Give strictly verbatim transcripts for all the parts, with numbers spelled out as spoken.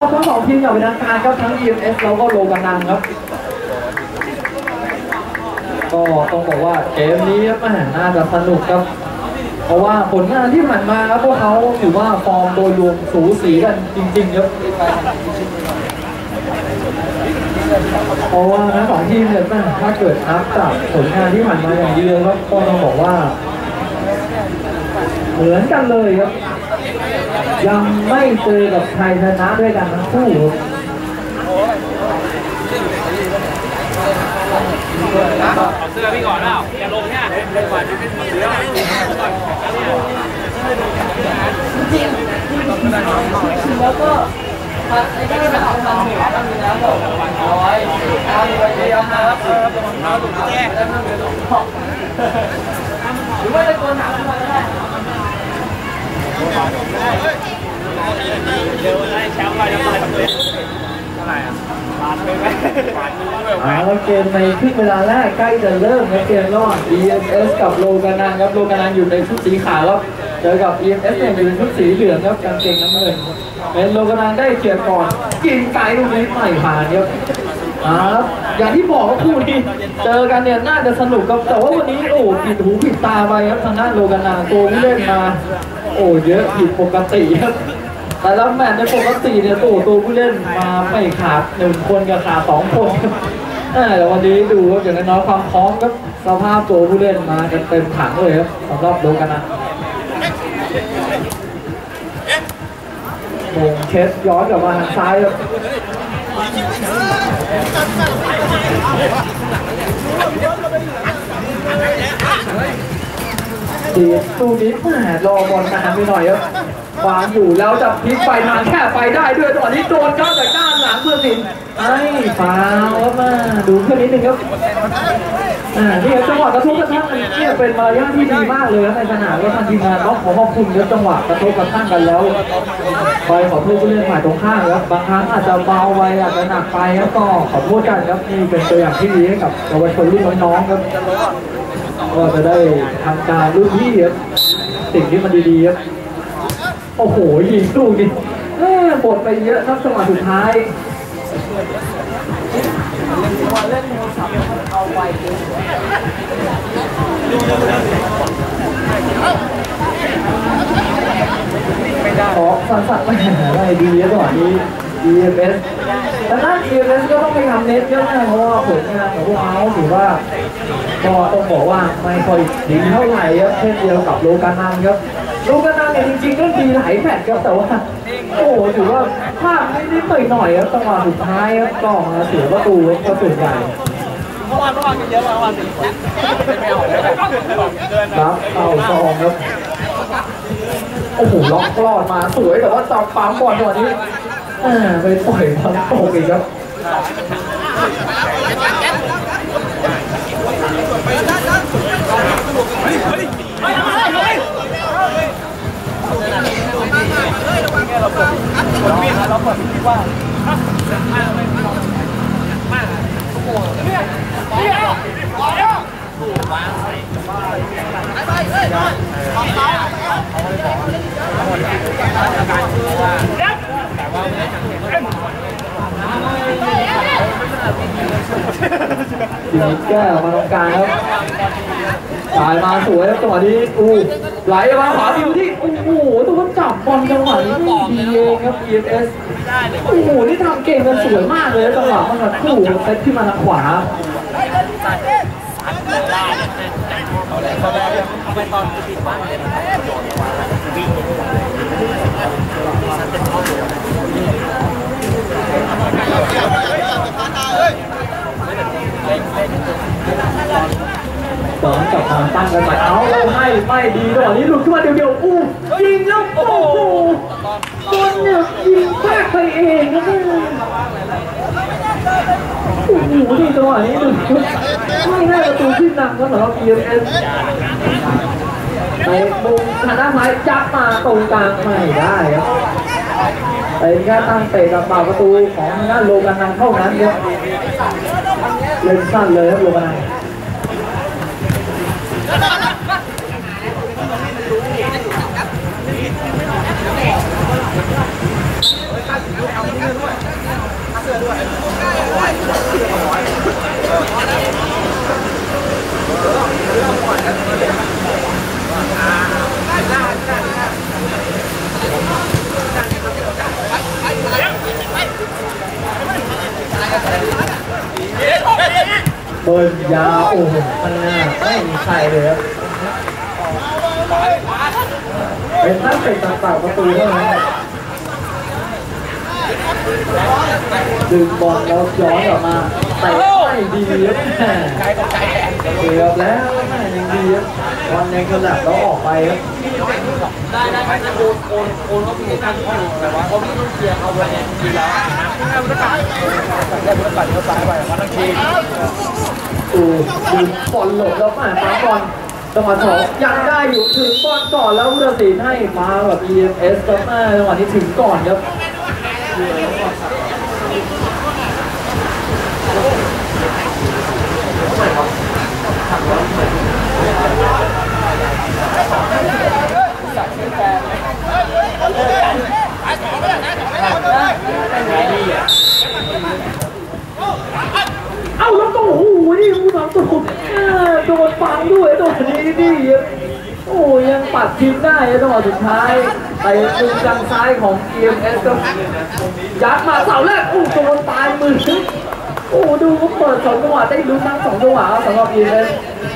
ทั้งสองทีมอย่างเป็นทางการครับทั้ง อี เอ็ม เอส แล้วก็โลกานังครับก็ต้องบอกว่าเกมนี้มันน่าจะสนุกครับเพราะว่าผลงานที่ผ่านมาครับพวกเขาถือว่าฟอร์มโดยรวมสูสีกันจริงๆครับเพราะว่าทั้งสองทีมเนี่ยถ้าเกิดนับจากผลงานที่ผ่านมาอย่างเดียวครับก็ต้องบอกว่าเหมือนกันเลยครับยังไม่เจอกับใครชนะด้วยกันทั้งคู่เอาเสื้อพี่ก่อนแล้วอย่าลงเนี่ยแล้วก็ไอ้ที่แบบทำเหนือตั้งอยู่แล้วบอกวันร้อยเอาไปเรียนนะครับเอาถูกแก้แล้วนั่งเรียนหลงหรือว่าจะโกนหนาขึ้นมาก็ได้เดี๋ยวได้แชมป์ไปแล้วไปแบบนี้เท่าไหร่อ่ะบาทเลยไหมบาทนึงด้วยแล้วเกมในครึ่งเวลาแรกใกล้จะเริ่มในเกมระหว่าง อี เอ็ม เอส กับโลกานังครับโลกานังอยู่ในชุดสีขาวครับเจอกับ อี เอ็ม เอส เนี่ยอยู่ในชุดสีเหลืองครับกางเกงน้ำเงินเป็นโลกานังได้เขียนก่อนกินไก่ลูกนี้ไม่ผ่านครับครับอย่างที่บอกว่าคู่นี้เจอกันเนี่ยน่าจะสนุกครับแต่ว่าวันนี้โอ้ผิดหูผิดตาไปครับทางด้านโลกานังตัวที่เล่นมาโอ้เยอะผิดปกติครับแต่ละแมตช์ในปกติเนี่ยตัวตัวผู้เล่นมาไม่ขาดหนึ่งคนกับขาดสองคนแต่วันนี้ดูครับอย่างน้อยความพร้อมครับสภาพตัวผู้เล่นมากันเต็มถังเลยครับสำหรับโลกานังโมงเคสย้อนกลับมาทางซ้ายครับดีตู้นี้แหมรอบอลนานไปหน่อยครับวางอยู่แล้วจะพลิกไปทางแค่ไปได้ด้วยตอนนี้โดนเข้าจากด้านหลังเพื่อสินไอ้ฟาวครับมาดูเพื่อนนิดนึงครับอ่านี่จังหวะกระทบกระทั่งเนี่ยเป็นมารยาทที่ดีมากเลยครับในสนามก็ทางทีมงานต้องขอขอบคุณครับจังหวะกระทบกระทั่งกันแล้วคอยขอโทษผู้เล่นฝ่ายตรงข้ามครับบางครั้งอาจจะเบาไปอาจจะหนักไปแล้วก็ขอโทษกันครับนี่เป็นตัวอย่างที่ดีให้กับเยาวชนรุ่นน้องๆครับก็จะได้ทำการรุ่นพี่ครับสิ่งที่มันดีๆครับโอ้โหยิงลูกนี่บดไปเยอะครับจังหวะสุดท้ายเล่นโทรศัพท์เอาไว้ขอสั่นสั่นไม่หาอะไรดีจังหวะนี้ อี เอ็ม เอส แต่ด้าน อี เอ็ม เอส ก็ต้องไปทำเน็ตเยอะนะเพราะว่าผลงานของพวกเขาถือว่าก็ต้องบอกว่าไม่ค่อยดีเท่าไหร่ครับเช่นเดียวกับโลกานังครับโลกานังเนี่ยจริงๆก็ดีหลายแมตช์ครับแต่ว่าโอ้ถือว่าพลาดนิดๆหน่อยๆครับจังหวะสุดท้ายครับก็มาเสียประตูก็ส่วนใหญ่เมื่อวานเมื่อวานกันเยอะมากเมื่อวานสี่คนไม่เอาเลยครับเอาซองครับโอ้โหล็อกลอดมาสวยแต่ว่าจับปั๊มบอลตอนนี้ไปปล่อยบอลตกอีกครับเราเปิดเราเปิดคิดว่าทีนี้แก้มาตรงกลางครับจ่ายมาสวยจังหวะนี้อู้ไหลมาขวาดิวที่โอ้โหตัวจับบอลจังหวะนี้ดีเองครับ อี เอ็ม เอส โอ้โหนี่ทำเก่งกันสวยมากเลยจังหวะมันแบบคู่เซตขึ้นมาทางขวาเขาได้เขาไปตอนปิดบ้านเลยตอนกับความตั้งกันไปเอาเราให้ไม่ดีจังหวะนี้หลุดขึ้นมาเดียวๆอู้ยิงแล้วโอ้โหบอลเนี่ยยิงแพ้ไปเองนะโอ้โหนี่จังหวะนี้หนึ่งไม่ได้ประตูขึ้นนำก็สำหรับ อี เอ็ม เอส ในมุมทางด้านซ้ายจับมาตรงกลางไม่ได้ครับเป็นแค่ตั้งเตะกับเป่าประตูของทางด้านโลกานังเท่านั้นครับเล่นสั้นเลยครับโลกานังเบิร์นยาวโอ้โหข้างหน้าไม่มีใครเลยครับเป็นนักเตะต่างๆประตูเท่านั้นดึงบอลแล้วย้อนออกมาเตะไม่ดีครับเกือบแล้วแม่ยังดีครับบอลยังกระดับแล้วออกไปครับได้ได้ได้โอนโอนโอนเขามีการโอนแต่ว่าเขาไม่ต้องเคลียร์เอาไว้เนี่ยดีแล้วนะไม่ต้องปัดได้ไม่ต้องปัดเขาซ้ายไปมาทั้งทีดูดูบอลหลบแล้วมาตามบอลจังหวะสองยังได้อยู่ถึงบอลก่อนแล้วผู้ตัดสินให้มาแบบ อี เอ็ม เอส ก็มาจังหวะนี้ถึงก่อนครับเอ้าแล้วก็โอ้โหนี่ผู้ทำตัวโดนฟังด้วยตัวนี้ดิโอ้ยังปัดทีมได้จังหวะสุดท้ายไปมุมทางซ้ายของ อี เอ็ม เอส ก็ยัดมาเสาแรกโอ้โดนปลายมือโอ้ดูเขาเปิดสองจังหวะได้ลุ้นทั้งสองจังหวะสำหรับ อี เอ็ม เอส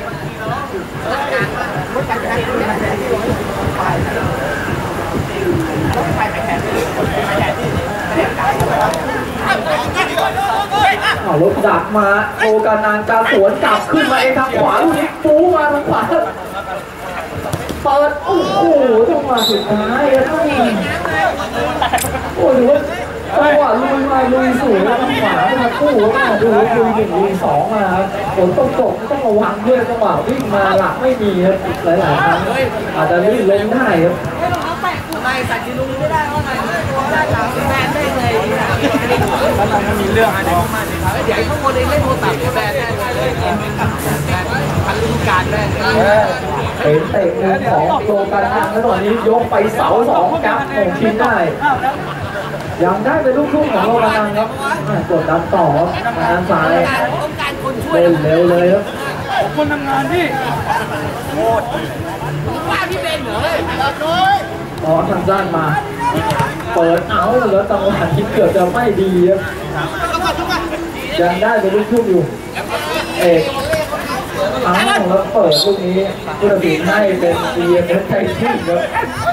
เอารถดักมาโอกานานการสวนกลับขึ้นมาเองทางขวาลูกนี้ปูมาทางขวาเปิดโอ้โหจังหวะสุดท้ายแล้วโอ้ดูว่าจังหวะลุยมาลุยสวยแล้วทางขวามาคู่มาดูลุยหนึ่งลุยสองมาฝนตกตกต้องระวังด้วยจังหวะวิ่งมาหลักไม่มีครับหลายๆครั้งอาจจะลื่นล้มได้ครับทำไมใส่ที่ลุงไม่ได้เพราะอะไรได้หลังแบนได้เลยแล้วเราไม่มีเรื่องอะไรมากเลยเดี๋ยวข้างบนเองเล่นโทรศัพท์แบนได้เลยพันลูกการได้เป็นเตะมุมของโลกันทางแล้วตอนนี้ยกไปเสาสองกับของทีมได้ยังได้เป็นลูกทุ่งของโลกันครับกดดันต่อมาด้านซ้ายเร็วเร็วเลยครับคนทำงานพี่โคตรว่าพี่เป็นเหรออ๋อทางด้านมาเปิดเอาแล้วจังหวะที่เกือบจะไม่ดีครับยังได้เป็นลูกทุ่งอยู่เอกเอาแล้วเปิดลูกนี้ผู้ตัดสินให้เป็น อี เอ็ม เอส ไทยขึ้นครับ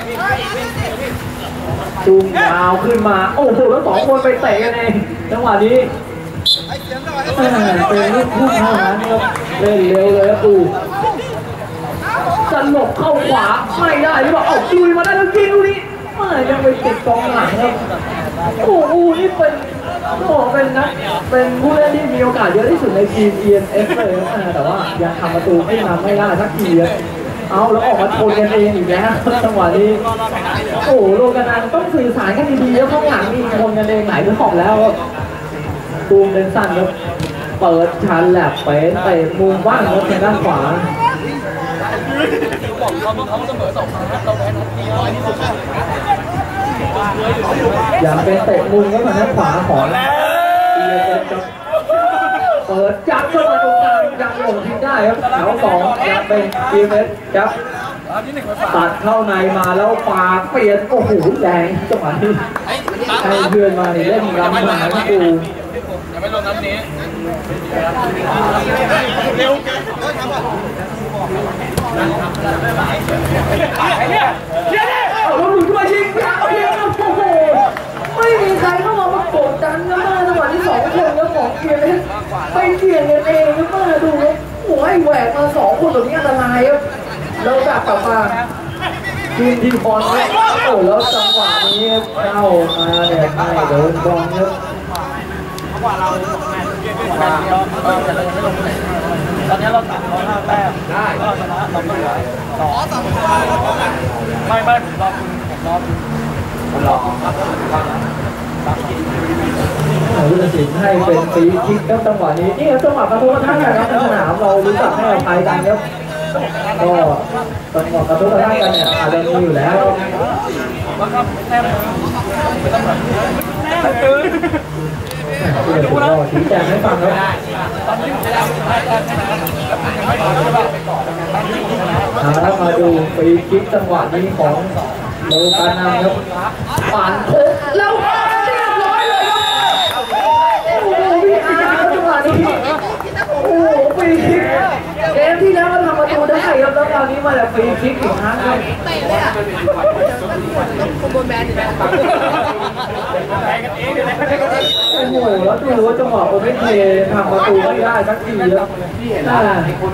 จูงยาวขึ้นมาโอ้โหแล้วสองคนไปเตะกันเองจังหวะนี้เป็นลูกทุ่งเท่านั้นครับเล่นเร็วเลยครับดูจะหลบเข้าขวาไม่ได้หรือเปล่าเอาลุยมาได้แล้วยิงลูกนี้ยังไปติดกองหลังครับโอ้โหนี่เป็นโอ้เป็นนะเป็นผู้เล่นที่มีโอกาสเยอะที่สุดในทีม อี เอ็ม เอส เลยแต่ว่ายังทำประตูไม่ทำไม่ได้สักทีเอาแล้วออกมาชนกันเองอีกแล้วจังหวะนี้โอ้โลกนันต้องสื่อสารกันดีๆแล้วข้างหลังมีชนกันเองไหนก็ขอบแล้วตูมเดินสั้นครับเปิดชันแหลบไปเตะมุมว่างรถทางด้านขวาอย่างเป็นเตะมุมก็ทางด้านขวาของเปิดจับเข้ามาตรงกลางยังหลงทิ้งได้ครับแถวสองยังเป็น อี เอ็ม เอส ครับตัดเข้าในมาแล้วปาเปลี่ยนโอ้โหแรงจังหวะนี้ให้เพื่อนมาเล่นรำมาที่ปูยังไม่ลงน้ำนี้เร็วเอาแล้วหลุดมายิงยาวยิงโอ้โหไม่มีใครเข้ามากดดันกันมาจังหวะที่สองคนแล้วของเกียร์เลยไปเกียร์กันเองกันมาดูครับหัวไอ้แหวกมาสองคนแบบนี้อันตรายครับเราดักกลับมาทีมทีมบอลเนี่ยโอ้แล้วจังหวะนี้เข้ามาเนี่ยไม่โดนบอลครับว่าเราตอนนี้เราตัดเขาห้าแต้มได้ก็ชนะเราไม่เหลือต่อไม่ไม่ผมรอคุณผมรอคุณผมรอครับผู้ตัดสินให้เป็นฟรีคิกครับจังหวะนี้นี่จังหวะกระทบกระทั่งนะครับในสนามเรารู้จักให้อภัยกันครับก็จังหวะกระทบกระทั่งกันเนี่ยอาจจะมีอยู่แล้วแต้มดูแล้วชี้แจงให้ฟังครับถ้ามาดูฟรีคิกจังหวะนี้ของโลกานัมครับผ่านโค้งแล้วเรียบร้อยเลยครับโอ้โหพี่อาร์จังหวะนี้โอ้โหฟรีคิกเกมที่แล้วก็ทำประตูได้ครับแล้วคราวนี้มาแบบฟรีคิกอีกครั้งครับเตะเลยอ่ะต้องคอมโบแมนอยู่แล้วโอ้โหแล้วดูว่าจังหวะโอเปนเพลย์ทำประตูไม่ได้สักทีแล้วน่ามา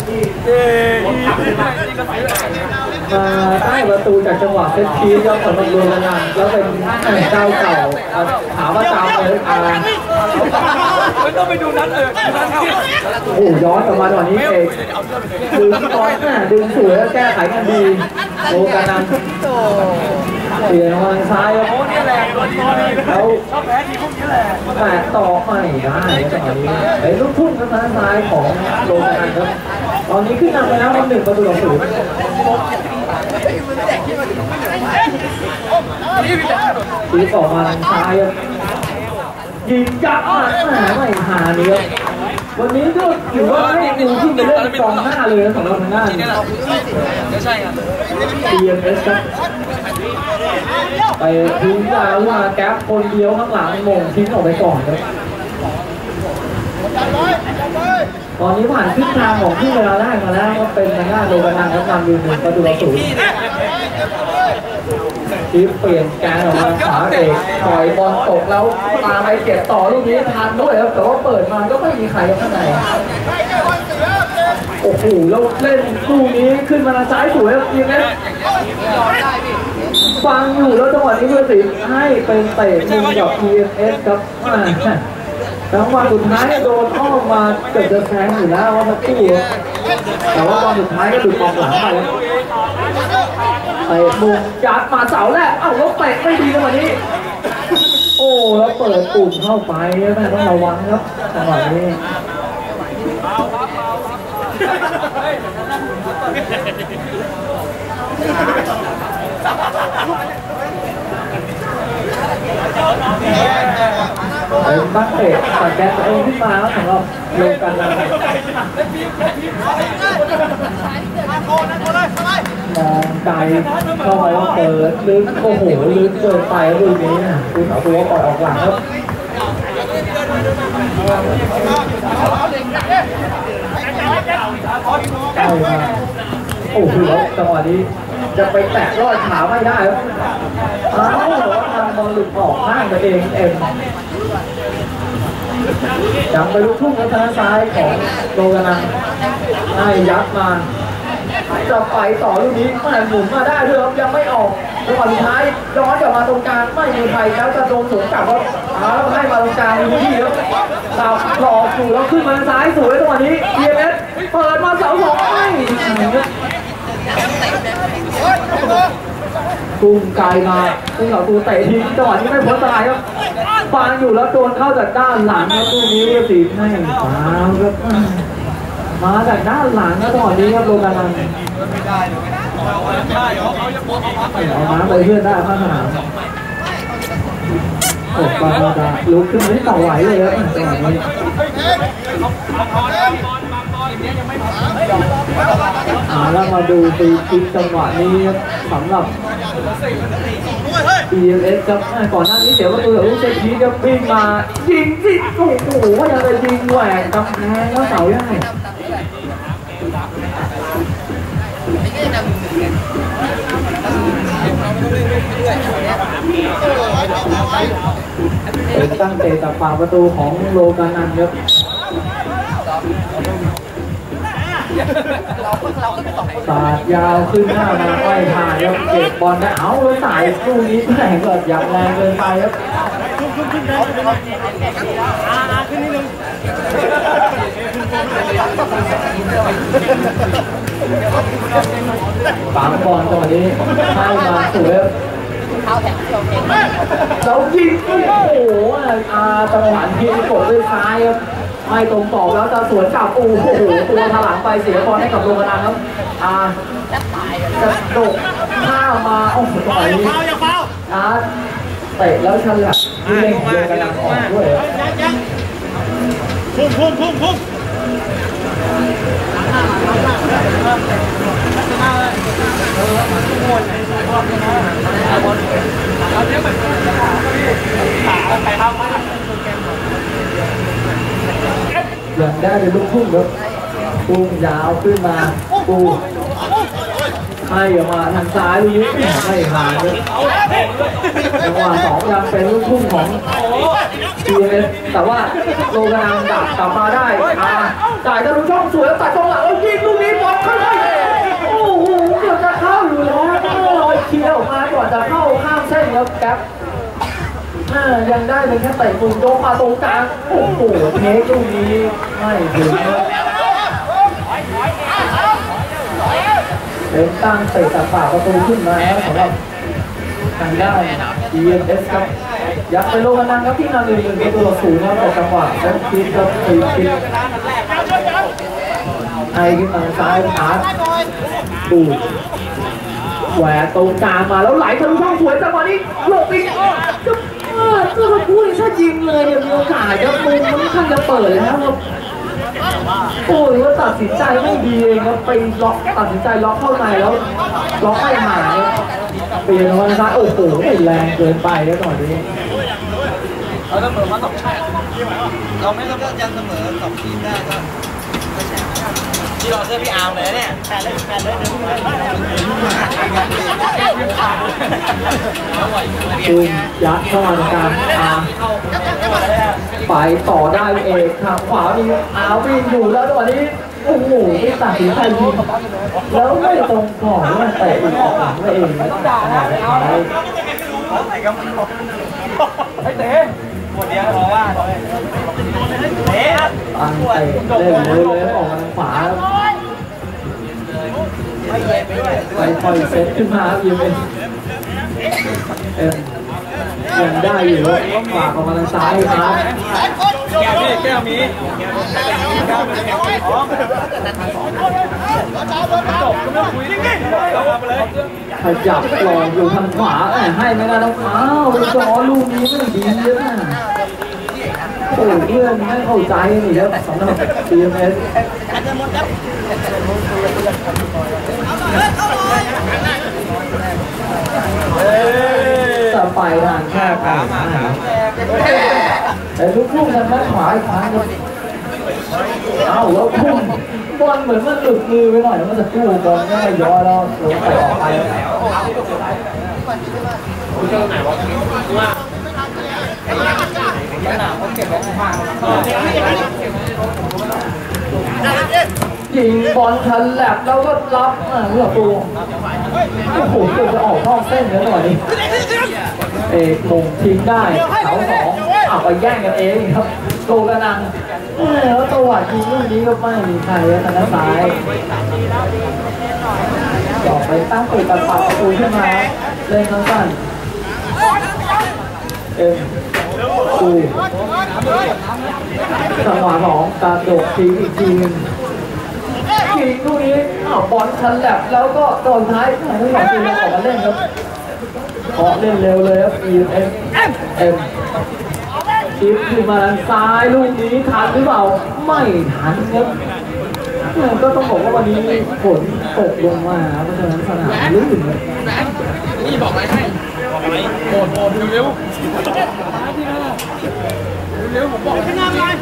ได้ประตูจากจังหวะเซตพีแล้วสำหรับโรนัลด์แล้วเป็นเจ้าเก่าถามว่าเจ้าเลยอ่าไม่ต้องไปดูนั้นเออโอ้ย้อนกลับมาตอนนี้เองดึงตอนน่ะดึงสวยแล้วแก้ไขกันดีโลกานัมเปลี่ยนมาซ้ายแล้วแล้วแตะต่อไม่ได้จังหวะนี้ไอ้ลูกทุ่งทางซ้ายของโลกานัมครับตอนนี้ขึ้นนำไปแล้วหนึ่งประตูต่อศูนย์ตีต่อมาทางซ้ายยิงจับมาไม่หาเนื้อวันนี้ก็ถือว่าให้ดูที่ไปเล่นกองหน้าเลยสำหรับทางด้านใช่ครับที เอ็ม เอส ครับไปทิ้งยาวมาแก๊ปคนเดียวข้างหลังมงทิ้งออกไปก่อนครับตอนนี้ผ่านครึ่งทางของที่เวลาได้มาแล้วก็เป็นทางด้านโลกานัมครับนำอยู่หนึ่งประตูต่อศูนย์ทีเปลี่ยนแกนออกมาขาเอกถอยบอลตกแล้วตามไปเก็บต่อลูกนี้ทันด้วยครับแต่ว่าเปิดมาก็ไม่มีใครข้างในโอ้โหแล้วเล่นลูกนี้ขึ้นมาทางซ้ายสวยครับยิงนะฟังอยู่แล้วจังหวะนี้เพื่อนสิให้เป็นเตะมุมกับ ที เอ็ม เอส ครับจังหวะสุดท้ายโดนอ้อมมาเกือบจะแซงอยู่แล้วว่ามาตู้แต่ว่าตอนสุดท้ายก็หลุดออกหลังไปเตะมุมจัดมาเสาแรกเอ้าแล้วเตะไม่ดีจังหวะนี้โอ้แล้วเปิดปุ่มเข้าไปแม่ต้องระวังครับจังหวะนี้เป็นนักเตะตัดแกนตัวเองขึ้นมาแล้วสำหรับโลกานัมมองไกลเข้าไปว่าเปิดลึกโอ้โหลึกเกินไปลูกนี้นะคุณเอาตัวปล่อยออกหลังครับเอามาโอ้โหจังหวะนี้จะไปแตะรอดขาไม่ได้ครับอ้าวแต่ว่าทางบอลหลุดออกข้างตัวเองเอ็มยังไปลุกทุ่งทางซ้ายของโลกานัมให้ยัดมาจะไปต่อลูกนี้แม่หมุนมาได้ด้วยครับยังไม่ออกจังหวะสุดท้ายย้อนกลับมาตรงกลางไม่มีใครแล้วจะโดนสวนกลับครับอ้าวให้มาตรงกลางมีที่ครับสาวหลอกอยู่แล้วขึ้นมาซ้ายสวยจังหวะนี้ ที เอ็ม เอส เปิดมาเสาสองไม่ตุ้มไกลมาตุ้มเหล่าตูเตะทิ้งจังหวะนี้ไม่พ้นตายครับฟังอยู่แล้วโดนเข้าจากด้านหลังแล้วตู้นี้สีให้ฟ้าวครับมาจากด้านหลังแล้วจังหวะนี้ครับโลกานัมเอามาไปเพื่อนได้ข้างสนามโอ้ปาดาลุกขึ้นไม่ต่อไหวเลยครับจังหวะนี้แล้วมาดูฟรีคิกจังหวะนี้สำหรับ ที เอ็ม เอส ครับก่อนหน้านี้เสียประตูลูกเซพีจะวิ่งมายิงสิโอ้โหว่ายังจะยิงแหวกกำแพงแล้วเสาได้เป็นตั้งเตะจากฝั่งประตูของโลกานัมครับสาดยาวขึ้นหน้ามาไม่ผ่านแล้วเก็บบอลได้เอาแล้วสายลูกนี้แรงเกิดอย่างแรงเกินไปครับปังบอลจังหวะนี้ให้มาสวยแล้วยิงโอ้โหอาจังหวะยิงกดด้วยซ้ายครับไม่ตรงต่อแล้วจะสวนกลับโอ้โหตัวถลังไปเสียบอลให้กับโลกานัมครับอ่ากระโดดข้ามาโอ้โหต่อยอ่าเตะแล้วฉลับที่เล่นโดนกระดังออกด้วยพุ่งพุ่งพุ่งพุ่งอย่างได้เป็นลูกพุ่งครับพุ่งยาวขึ้นมาปูให้ออกมาทางซ้ายลูกนี้ไม่ผ่านเลยจังหวะสองยังเป็นลูกพุ่งของ ที เอส แต่ว่าโลกนังดักกลับมาได้อ่าจ่ายทะลุช่องสวยแล้วตัดตรงหลังแล้วยิงลูกนี้บอลเข้าไปโอ้โหเกือบจะเข้าอยู่แล้วลอยเคียวออกมาก่อนจะเข้าข้ามเส้นแล้วแก๊ปยังได้เป็นแค่เตะมุมโยกมาตรงกลางโอ้โหเทคลูกนี้ไม่ถึงเป็นตั้งเตะจากฝาประตูขึ้นมาแล้วสำหรับทางด้าน ที เอส ครับยักไปโลกนังครับที่นำหนึ่งหนึ่งประตูต่อศูนย์นะแต่จังหวะแล้วคิดครับคิดคิดไอ้ขึ้นมาซ้ายขาดูแหวกตรงกลางมาแล้วไหลทะลุช่องสวยจังหวะนี้หลบอีกก็ก็มาพูดถ้ายิงเลยเนี่ยมีโอกาสครับมุมมันค่อนข้างจะเปิดแล้วครับโอ้ยว่าตัดสินใจไม่ดีเองครับไปล็อกตัดสินใจล็อกเข้าในแล้วล็อกไม่หายเปลี่ยนวันซ้ายโอ้โหแรงเกินไปแล้วตอนนี้เราเสมอมาสองเราไม่ต้องยันเสมอสองทีมได้ก็ที่รอเสื้อพี่อาร์มเลยเนี่ยแปดเลยแปดเลยคือยัดเข้ามาในการอาไปต่อได้เอกทางขวามีอาวิ่งอยู่แล้วตอนนี้โอ้โหไม่ตัดสินใจยิงแล้วไม่ตรงก่อนว่าเตะอีกออกหลังไปเองต้องด่าแล้วไอ้ก็มันไอ้เต๋หมดเดียวเพราะว่าเต๋ตั้งเตะเล่นเลยเลยออกมาทางขวาไปคอยเซตขึ้นมาครับยิงเอ็มยังได้อยู่ฝากออกมาทางซ้ายครับแก้วมีแก้วมีขยับหลอกอยู่ทางขวาให้ไม่ได้แล้วอ้าวจอลูกนี้ไม่ดีเลยนะโอ้เพื่อนไม่เข้าใจนี่ครับสำหรับ ที เอส จะไปทางแค่ขาแต่ลูกพุ่งทางด้านขวาอีกครั้งนึงเอ้าแล้วพุ่งบอลเหมือนมันหลุดมือไปหน่อยมันจะกู้บอลไม่ย้อยแล้วลงไปออกไปยิงบอลทันแหลบแล้วก็รับอ่าเพื่อตัวโอ้โหเกือบจะออกนอกเส้นแล้วหน่อยนี่เอกมงทิ้งได้เสาสองเอาไปแย่งกันเองครับโตกระนังแล้วตัวหวานยิงลูกนี้ก็ไม่มีใครทางด้านซ้ายต่อไปตั้งตัวตัดปากประตูขึ้นมาเล่นสั้นเอ็มดูจังหวะสองกระโดดทีอีกทีนึงทีลูกนี้อ้าวบอลทันแลบแล้วก็ตอนท้ายทั้งสองทีมออกมาเล่นครับขอเล่นเร็วเลยครับ อี เอ็ม เอ็มชิปขึ้นมาทางซ้ายลูกนี้ทันหรือเปล่าไม่ทันครับก็ต้องบอกว่าวันนี้ฝนตกลงมาเพราะฉะนั้นสนามลื่นเลยนี่บอกอะไรให้บอกอะไรโหดโหดเร็วเร็วผมบอกขึ้นมาเลย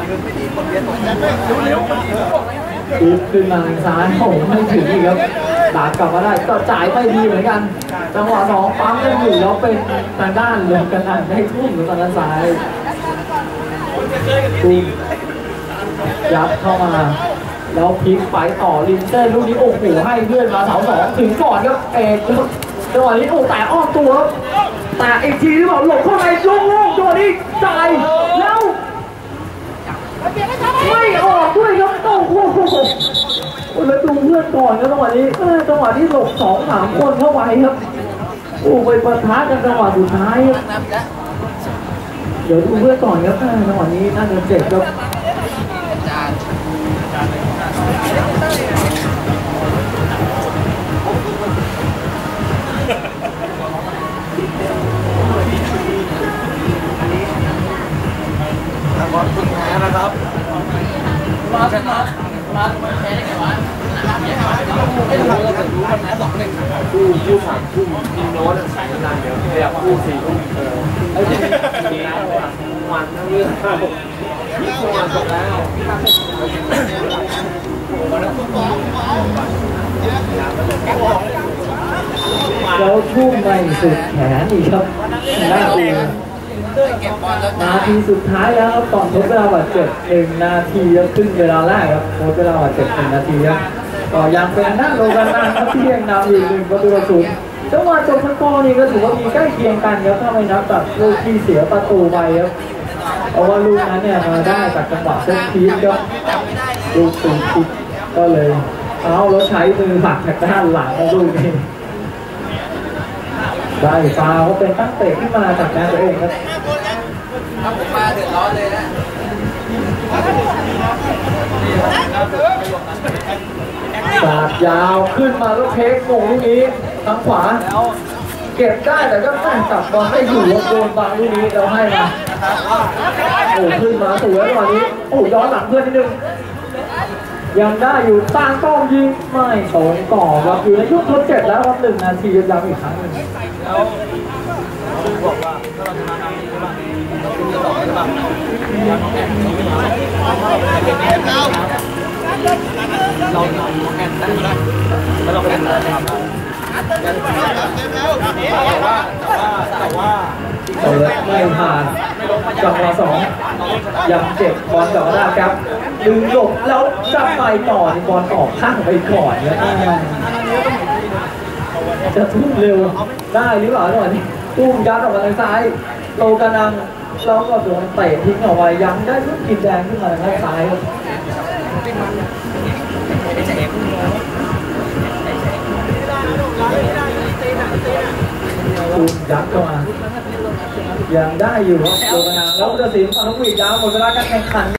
เร็วชิปขึ้นมาทางซ้ายโอ้ไม่ถึงอีกครับตัดกลับมาได้ก็จ่ายไม่ดีเหมือนกันจังหวะสองปั๊มยังอยู่แล้วเป็นทางด้านลงกันนันได้ทุ่มทางด้านซ้ายตุ้มยัดเข้ามาแล้วพลิกไปต่อลินเต้ลูกนี้โอ้โหให้เพื่อนมาเสาสองถึงก่อนครับเอกจังหวะนี้โอ้แต่อ้อมตัวแต่อีกทีที่บอกหลบเข้าไปโล่งๆตัวนี้จ่ายแล้วไม่ออกด้วยครับโอ้โหแล้วดูเพื่อนก่อนครับจังหวะนี้จังหวะที่หลบสองสามคนเข้าไปครับโอ้ไปปะทะกันจังหวะสุดท้ายเดี๋ยวดูเพื่อนก่อนครับจังหวะนี้น่าจะเจ็บครับมามามาแพ้ได้ไงวะไม่รู้เลยแต่รู้มันแพ้สองหนึ่งคู่คู่สามคู่ทีมโน้ตใส่นานเดี๋ยวขยับคู่สี่คู่เออไอ้ที่มีน้ำวันทั้งเรื่องข้าววันจบแล้วแล้วทุ่มไม่สุดแขนอีกครับหน้าอูนาทีสุดท้ายแล้วครับก่อนทดเวลาบาดเจ็บหนึ่งนาทีแล้วครึ่งเวลาแรกครับทดเวลาบาดเจ็บหนึ่งนาทีครับก็ยังเป็นหน้าโลกันนันครับที่ยังนำอยู่หนึ่งประตูต่อศูนย์จังหวะจบฟุตบอลนี่ก็ถือว่ามีใกล้เคียงกันครับถ้าไม่นับแบบลูกที่เสียประตูไปครับเพราะว่าลูกนั้นเนี่ยมาได้จากจังหวะเซตพีชครับลูกสูงคิดก็เลยเอาแล้วใช้มือผลักจากด้านหลังลูกนี้ได้ฟาวก็เป็นตั้งเตะขึ้นมาจากแนวตัวเองครับถ้าผมมาเดือดร้อนเลยนะสาดยาวขึ้นมาแล้วเทคโมงลูกนี้ทางขวาเก็บได้แต่ก็ต้องจับบอลไม่อยู่โดนบางลูกนี้เราให้มาโอ้ขึ้นมาสวยกว่านี้โอ้ย้อนหลังเพื่อนนิดนึงยังได้อยู่ตั้งต้องยิงไม่ตรงก่อครับอยู่ในยุคทดเจ็บแล้วครับหนึ่งนาทีย้ำอีกครั้งหนึ่งแล้วคือบอกว่าถ้าเราจะมาทำนี้ใช่ป่ะเราคุณจะตอบใช่ป่ะเราน้องแอนเราไม่มาเราเราน้องแอนได้แล้วเราไปเล่นอะไรครับแต่ว่าแต่ว่าแต่ว่าเปิดไม่ผ่านจังหวะสองยังเจ็บบอลกลับมาได้ครับดึงหลบแล้วจะไปต่อบอลออกข้างไปก่อนแล้วจะทุ่มเร็วได้หรือเปล่าจังหวะนี้ตุ้มยัดออกมาทางซ้ายโลกานังแล้วก็โดนเตะทิ้งเอาไว้ยังได้ลูกกินแดงขึ้นมาทางซ้ายครับตุ้มยัดเข้ามายังได้อยู่ครับโลกานังแล้วจะสินฝั่งลูกอีกยาวหมดเวลาการแข่งขัน